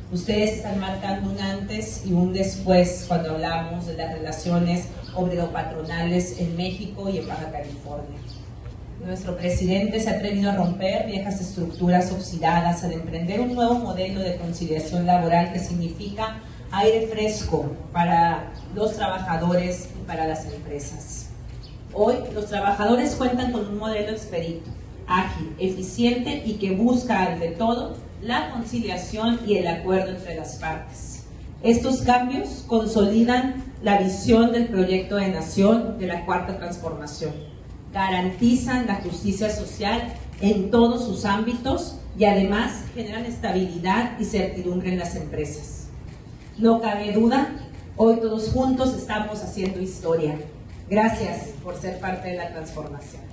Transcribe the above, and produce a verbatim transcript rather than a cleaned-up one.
Ustedes están marcando un antes y un después cuando hablamos de las relaciones obrero-patronales en México y en Baja California. Nuestro presidente se ha atrevido a romper viejas estructuras oxidadas, al emprender un nuevo modelo de conciliación laboral que significa aire fresco para los trabajadores y para las empresas. Hoy los trabajadores cuentan con un modelo expedito, ágil, eficiente y que busca ante todo la conciliación y el acuerdo entre las partes. Estos cambios consolidan la visión del proyecto de nación de la Cuarta Transformación, garantizan la justicia social en todos sus ámbitos y además generan estabilidad y certidumbre en las empresas. No cabe duda, hoy todos juntos estamos haciendo historia. Gracias por ser parte de la transformación.